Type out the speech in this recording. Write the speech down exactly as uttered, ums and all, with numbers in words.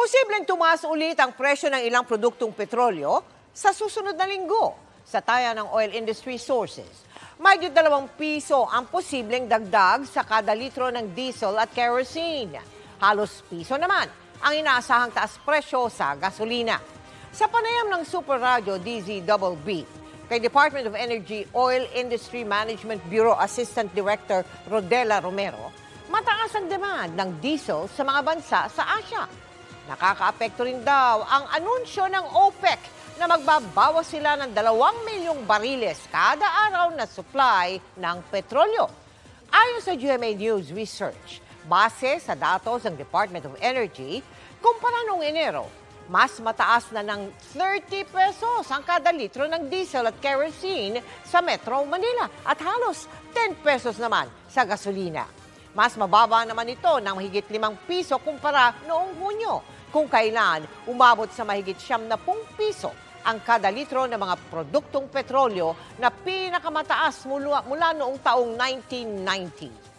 Posibleng tumaas ulit ang presyo ng ilang produktong petrolyo sa susunod na linggo sa taya ng oil industry sources. Mahigit dalawang piso ang posibleng dagdag sa kada litro ng diesel at kerosene. Halos piso naman ang inaasahang taas presyo sa gasolina. Sa panayam ng Super Radio D Z B B, kay Department of Energy Oil Industry Management Bureau Assistant Director Rodela Romero, mataas ang demand ng diesel sa mga bansa sa Asia. Nakakaapekto rin daw ang anunsyo ng OPEC na magbabawas sila ng dalawang milyong bariles kada araw na supply ng petrolyo. Ayon sa G M A News Research, base sa datos ng Department of Energy, kumpara noong Enero, mas mataas na ng thirty pesos ang kada litro ng diesel at kerosene sa Metro Manila at halos ten pesos naman sa gasolina. Mas mababa naman ito ng mahigit limang piso kumpara noong Hunyo, kung kailan umabot sa mahigit siyam na pung piso ang kada litro ng mga produktong petrolyo na pinakamataas mula, mula noong taong nineteen ninety.